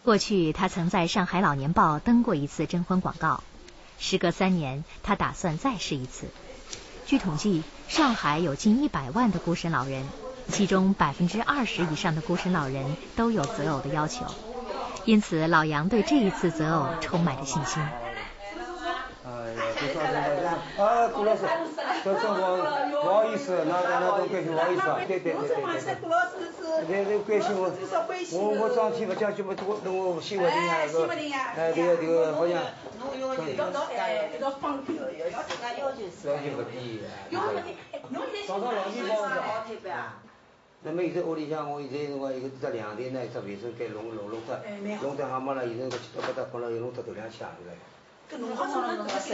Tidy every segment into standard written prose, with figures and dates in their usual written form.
过去他曾在上海老年报登过一次征婚广告，时隔3年，他打算再试一次。据统计，上海有近100万的孤身老人，其中20%以上的孤身老人都有择偶的要求，因此老杨对这一次择偶充满着信心。 顾老师，这正不好意思，那种关心不好意思啊，对，关心我张天不讲就不多，等我新闻听下这个好像。 侬要求这个方便要自家要求不低。 早上老年报是那么现在屋里向我现在辰光一个只2台呢，只卫生间弄得蛤蟆了，现在个七八搭困了，又弄得头2枪出来。弄好是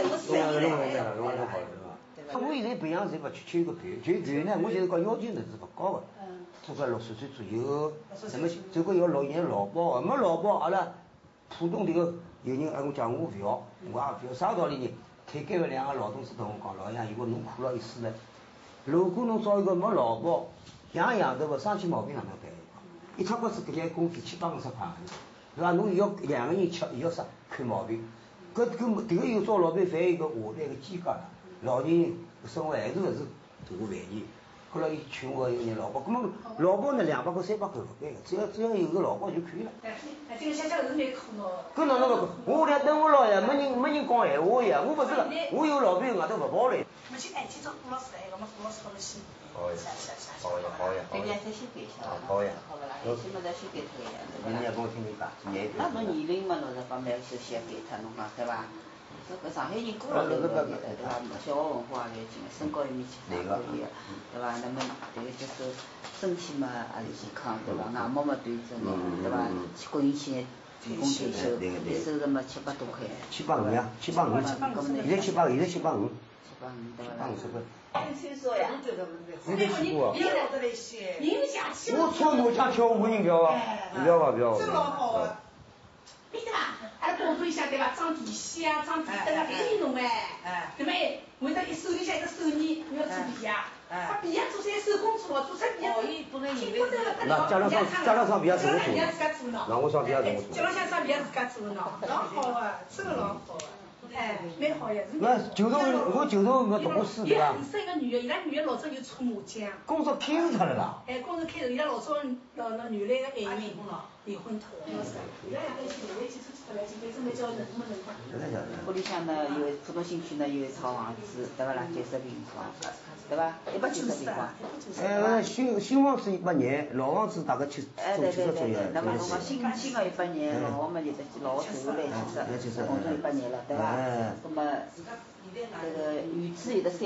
吧？我现在培养侪不去求个团，求团呢，我现在讲要求呢是不高的，做个60岁左右，那么这个要有劳保，没劳保阿拉普通这个有人我讲我不要，我也不要，啥道理呢？退休的2个劳动师同我讲，老杨，如果侬苦了一世了，如果侬找一个没劳保，养头发生起毛病哪能办？一趟光是搿些工资780块，对吧？侬要2个人吃，要啥看毛病？搿个有找老板反映个下来个间隔了，老人生活还是勿是大个问题。后来伊劝我有人劳保，搿么劳保呢200块300块勿管个，只要有个劳保就可以了。 这个小是蛮苦恼。 搿哪能个？我来等我老呀，没人讲闲话呀，我勿是个，我有老板外头勿跑来。 没去去找顾老师来，我们顾老师好了些。 好呀。 对呀，再修改一下。 好呀。 好不啦？有些么再修改脱呀，对吧？ 人家跟我听你讲， 那侬年龄嘛，60方面首先改脱，侬讲对伐？搿上海人过了对伐？小学文化也要紧，身高1.7米可以个，对伐？那么这个就是身体嘛也是健康，对伐？外貌嘛端正眼，对伐？去国营企业提供退休，年收入嘛700多块。 750呀，750，现在750，现在750。750 对伐？ 听说呀， 你没去过啊？ 我穿麻将跳舞人不要啊？不要。 这老好啊。对吧？阿拉工作一下对吧？装地线啊，装地灯啊，给你弄哎。对没？我这一手里向一个手艺，我要做笔呀。把笔呀做出来手工做，做出笔呀。 那家长上笔呀怎么做？那我上笔呀怎么做？ 家长上笔呀自家做喏，老好啊，这个老好啊。蛮好呀。 那我就是没读过书对吧？ 生个女的，伊拉女的老早就搓麻将。 工作开除他了啦。 工作开除，伊拉老早那原来个爱人离婚脱了，伊拉两个一起回来去出去回来去，反正没叫人么人嘛。 屋里向呢有浦东新区呢有一套房子，对伐啦？90平方，对伐？190平方。 新房子100年，老房子大概70左右。 那么侬讲新个100年，老房嘛有的老下来70，共同100年了，对伐？那么这个院子有的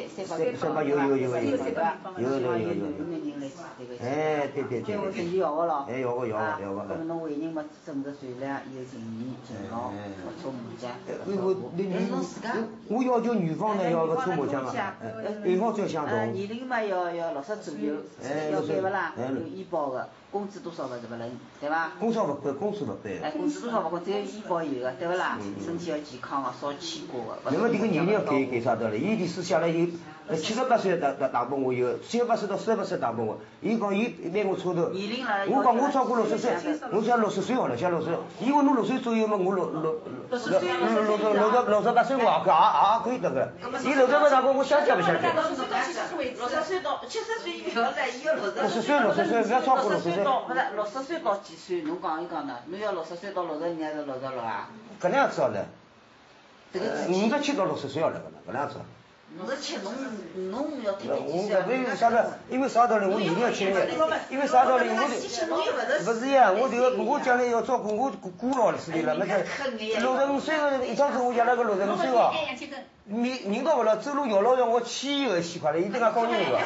300 有， 对伐？ 有。 有人来这个。 对。 结婚证要个咯。 要个。 那么侬为人嘛，正直善良，有情义，勤劳，不搓麻将。 我要求女方呢要个搓麻将嘛，爱好者相同。 年龄嘛要60左右，要对不啦？有医保的，工资多少个是不能，对吧？ 工资不管。 工资多少不管，只有医保有的，对不啦？身体要健康的，少牵挂的。 那么这个年龄要给啥道理？伊历史下来有78岁打帮我有，78岁到38岁打帮我。伊讲伊拿我车头，我讲我超过60岁，我想60岁好了，想60岁。伊话侬60岁左右嘛，我68岁我也可以得个。伊68打帮我想接不想接 ？60岁到70岁以后了，伊要 60岁，不要超过60岁。 不是60岁到几岁？侬讲一讲呢？侬要60岁到62还是66啊？ 搿能样子好了。57到60岁好了，搿能样子。 57侬要听几岁？ 因为啥道理？我年龄要轻点。因为啥道理？不是呀，我将来要照顾我姑老的事体了，没得。65岁个一张子我养了个65岁哦。人到不了，走路摇老摇，我牵一个稀块了，一定要高人个。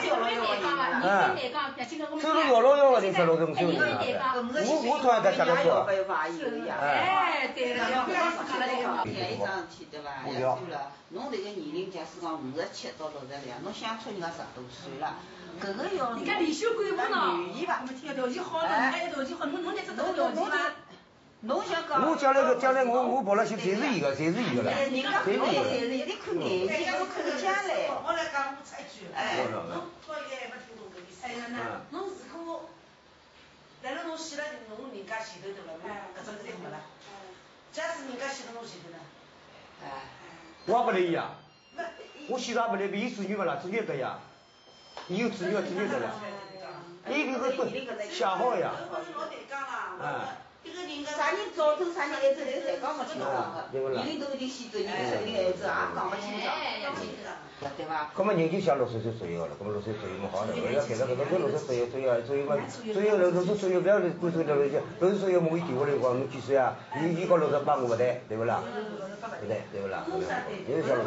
走路摇老摇个，你说65岁人我突然间想到说。 对了， 一桩事体对伐？要算了，侬这个年龄假使讲57到62，侬想出人家10多岁了，搿个要。 你看李秀贵不呢？条件好了，还有条件好，侬那这条件伐？ 侬想讲。 我将来我跑了去，侪是伊个了。 人家看侬侪是一定看眼睛，要看将来。 我来讲，我插一句，侬到现在还没听懂搿意思。哎呀，那侬如果来了侬死了侬人家前头对伐？搿种侪没了。假使人家死了侬前头呢？ 我也不来呀。我死了也不来，伊子女勿啦？子女得呀。伊有子女得了。伊搿个想好呀。 这个人啥人早走啥人晚走，这个侪讲勿清爽个。一个都一定先走，一个一定晚走，也讲勿清爽。对伐？ 搿么人就想60岁左右了，搿么60岁左右么好了，不要给他搿个60岁左右嘛，60岁不要关注了，60岁摸伊电话来讲，侬几岁啊？伊讲68我勿对，对勿啦？对勿啦？有想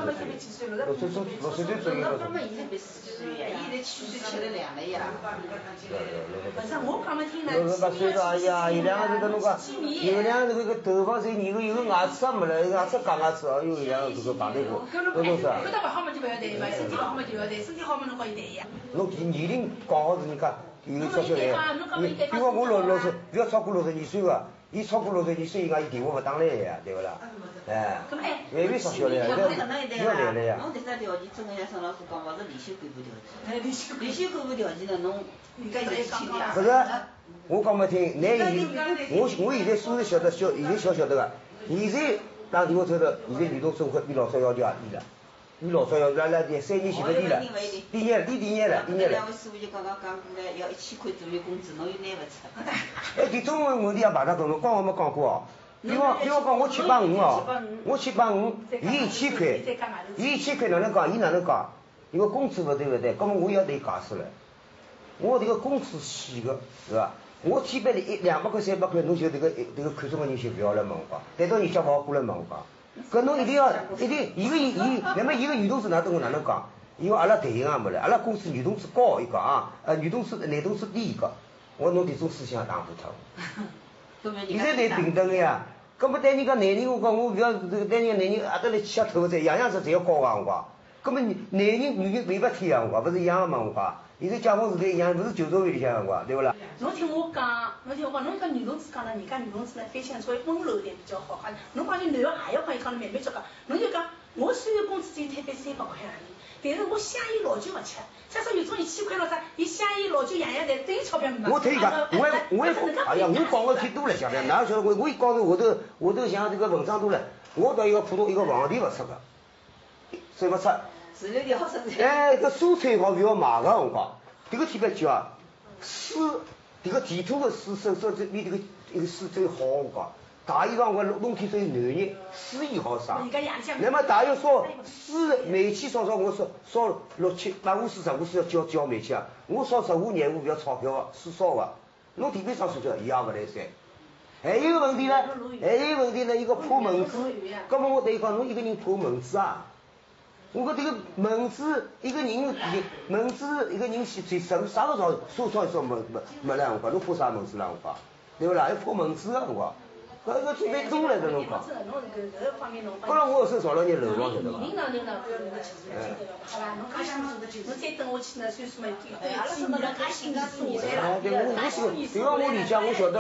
60岁左右。 他们现在没40岁呀，伊现在虚岁吃了2了呀。 反正我讲没听呢。 68岁了，哎呀，有两个这个侬讲，有两个这个头发侪染个，有个牙齿也没了，牙齿假牙齿，哎呦，两个这个碰头过，搿种啥？ 搿搭勿好嘛就勿要戴嘛，身体勿好嘛就要戴，身体好嘛侬好伊戴呀。 侬年龄刚好是人家有少少来，比方我60，不要超过62岁个，伊超过62岁，伊讲伊电话勿打来呀，对勿啦？哎，微微少小了呀，不要来了呀。 侬迭只条件真个像沈老师讲，勿是离休购物条件，离休购物条件呢，侬应该有去的呀。 不是，我讲没听，我现在虽然晓得现在晓得个，现在打电话抽的，现在移动生活比老早要低了，比老早要拉3年前头低了，低了。 两位师傅就刚刚讲过来，要1000块左右工资，侬又拿勿出。 哎，这中文问题也碰到搿种，刚我没讲过哦。比方讲我785哦，我785，伊1000块，伊1000块哪能讲？伊哪能讲？因为工资勿对，搿么我要对解释了。我这个工资细个，是吧？我天班里200块300块，侬就这个看中个人就不要来问我讲，谈到人家勿好过来问我讲。搿侬一定，那么伊个女同志哪跟我哪能讲？因为阿拉队员也没了，阿拉公司女同志高一个啊，女同志男同志低一个。我侬这种思想打不透。现在侪平等个呀，搿么对人家男人我讲，我不要对人家男人阿得来吃透个样子侪要高啊我讲。搿么男人女人没法天啊我讲，勿是一样个嘛我讲。现在解放时代一样，勿是旧社会里向个我讲，对勿啦？ 侬听我讲，侬讲女同志讲了，人家女同志呢，反相稍微温柔点比较好。侬讲你男个也要讲，伊讲了慢慢叫讲，侬就讲我虽然工资只有摊班300块洋钿，但是我香烟老酒勿吃。假使有种1000块咾啥，伊香烟老酒样样侪等于钞票没。 我推伊讲，我哎呀，我讲个太多了，晓得？哪晓得我一讲头下头像这个文章多了，我到一个普通一个房钿勿出个，算勿出。 自然就好生产。 哎，搿蔬菜好不要买个，我讲，迭个天白叫啊，水，迭个地土个水这比迭个一个水最好，我讲。大衣裳我冬天只有暖热，水也好啥。那么大约烧水煤气烧我烧6、7、8、50、15是要交煤气啊。我烧15、25不要钞票个，水烧个。侬地板上睡觉伊也勿来三。还有个问题呢，一个破门子。搿么我对伊讲，侬一个人破门子啊？我讲这个门子一个人门子一个人最啥个烧没了，我讲侬破啥门子啦？我讲，对不啦？要破门子啊，我讲。搿个准备多了的侬讲，不然我是少了点楼上晓得伐？ 年龄呢不要弄得起劲了，好吧？侬讲想做的就是，侬再等下去呢，岁数嘛，阿拉是侬讲介心20岁了， 对，我理解，我晓得。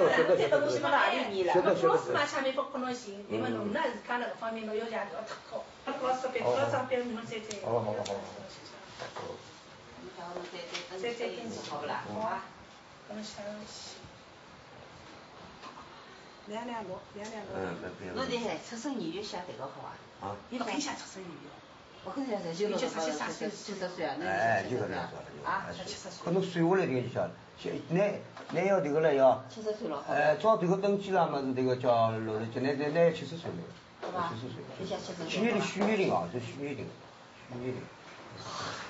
老师嘛，下面不可能行，因为侬呢自家那个方面侬要求也要太高，老师别张别侬再。 好。 再登记好不啦？好啊。 我们下去。2个。 侬在出生年月写迭个好啊？ 你不可以写出生年月。 不可以写就70岁啊？ 哎，就搿能说啊 ，70岁。 搿侬算下来迭个就晓得，㑚要迭个了要。 70岁了。 照迭个登记啦么是迭个叫60几，㑚70岁了。 好吧。就写70岁。 虚年龄啊，是虚年龄。